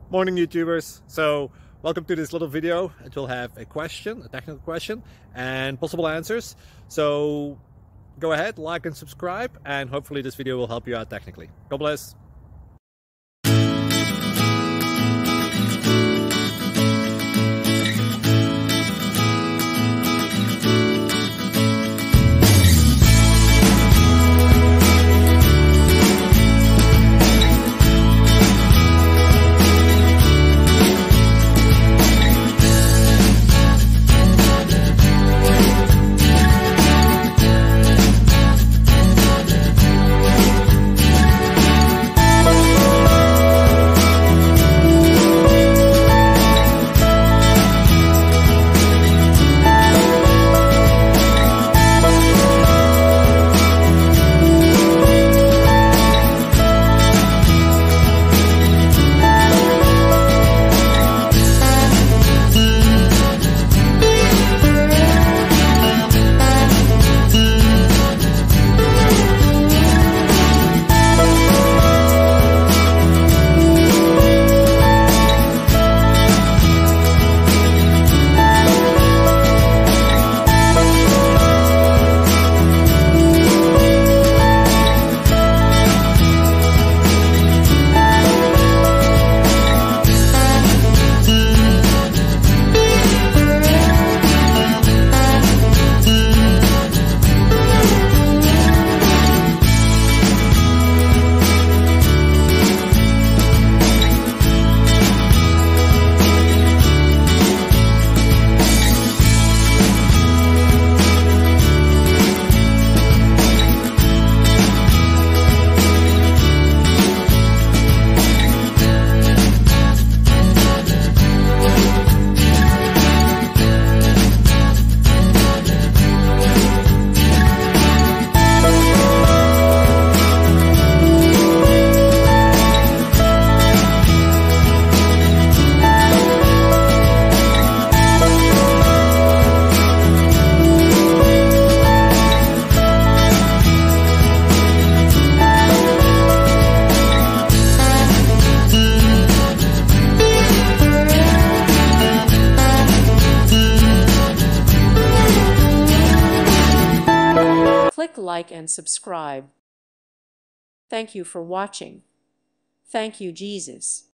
Morning YouTubers. So welcome to this little video. It will have a question, a technical question, and possible answers. So go ahead, like and subscribe, and hopefully this video will help you out technically. God bless. Click like and subscribe. Thank you for watching. Thank you, Jesus.